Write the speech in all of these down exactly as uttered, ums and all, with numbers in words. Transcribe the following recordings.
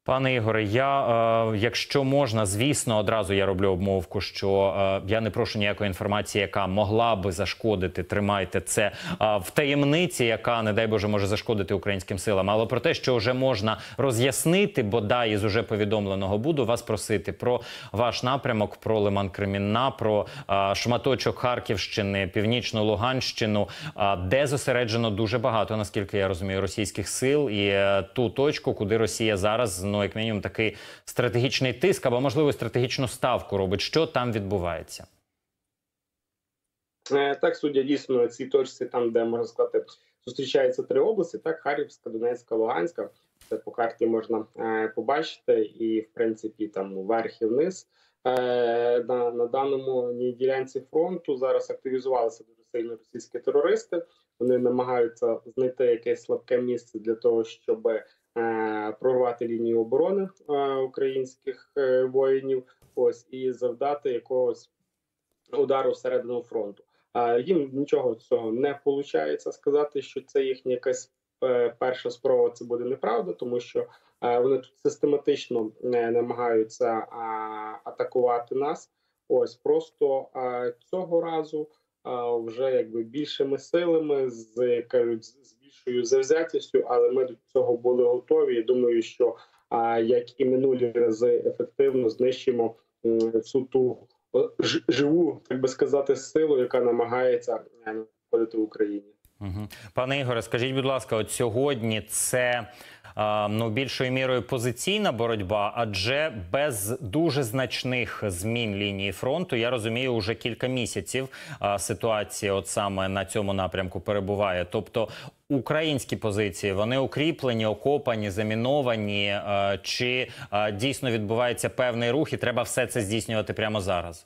Пане Ігоре, я, е, якщо можна, звісно, одразу я роблю обмовку, що е, я не прошу ніякої інформації, яка могла би зашкодити, тримайте це е, в таємниці, яка, не дай Боже, може зашкодити українським силам. Але про те, що вже можна роз'яснити, бодай із уже повідомленого, буду вас просити про ваш напрямок, про Лиман-Кремінна, про е, шматочок Харківщини, Північну Луганщину, е, де зосереджено дуже багато, наскільки я розумію, російських сил, і е, ту точку, куди Росія зараз, ну, як мінімум, такий стратегічний тиск або, можливо, стратегічну ставку робить. Що там відбувається? Так, судя дійсно цій точці, там, де, можна сказати, зустрічаються три області, так, Харківська, Донецька, Луганська. Це по карті можна е, побачити, і, в принципі, там вверх і вниз. Е, на, на даному ділянці фронту зараз активізувалися дуже сильно російські терористи. Вони намагаються знайти якесь слабке місце для того, щоб е, прорвати лінію оборони е, українських е, воїнів, ось, і завдати якогось удару всередину фронту. Е, їм нічого цього не виходить. Сказати, що це їхня якась е, перша спроба, це буде неправда, тому що е, вони тут систематично не намагаються е, атакувати нас. Ось, просто е, цього разу е, вже якби більшими силами, з, кажуть, з більшою завзятістю, але ми до цього були готові. І думаю, що е, як і минулі рази, ефективно знищимо е, всю ту ж, живу, так би сказати, силу, яка намагається входити в Україні. Угу. Пане Ігоре, скажіть, будь ласка, от сьогодні це е, ну, більшою мірою позиційна боротьба, адже без дуже значних змін лінії фронту, я розумію, вже кілька місяців е, ситуація от саме на цьому напрямку перебуває. Тобто українські позиції, вони укріплені, окопані, заміновані, е, чи е, дійсно відбувається певний рух і треба все це здійснювати прямо зараз?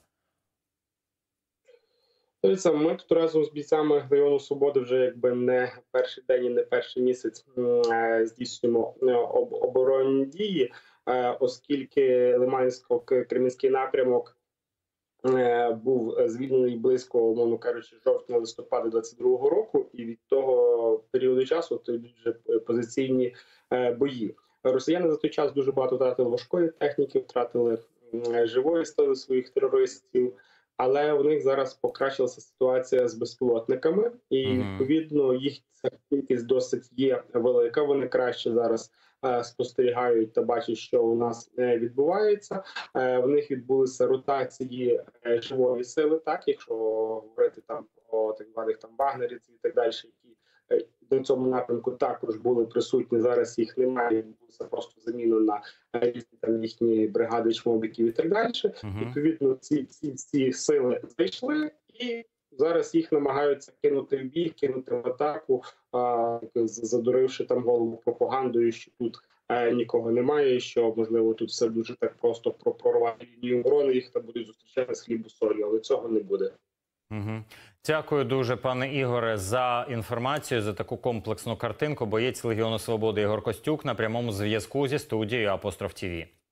Ми тут разом з бійцями району Свободи вже якби не перший день і не перший місяць здійснюємо оборонні дії, оскільки Лимансько-Кремінський напрямок був звільнений близько, умовно кажучи, жовтня-листопада двадцять другого року, і від того періоду часу то йдуть вже позиційні бої. Росіяни за той час дуже багато втратили важкої техніки, втратили живої сили своїх терористів. Але у них зараз покращилася ситуація з безпілотниками, і відповідно їх кількість досить є велика. Вони краще зараз е, спостерігають та бачать, що у нас е, відбувається. Е, в них відбулися ротації е, живої сили, так, якщо говорити там про так званих там вагнерівців і так далі, які е, на цьому напрямку також були присутні. Зараз їх немає, відбулося просто заміну на різні там їхні бригади, чмобіків і так далі. Uh-huh. Відповідно, ці, ці, ці сили зайшли, і зараз їх намагаються кинути в бій, кинути в атаку, а, задуривши там голову пропагандою, що тут а, нікого немає, що, можливо, тут все дуже так просто прорвати лінію оборони, їх там будуть зустрічати з хлібу солі, але цього не буде. Угу. Дякую дуже, пане Ігоре, за інформацію, за таку комплексну картинку. Боєць Легіону Свободи Ігор Костюк на прямому зв'язку зі студією Апостроф ТІВІ.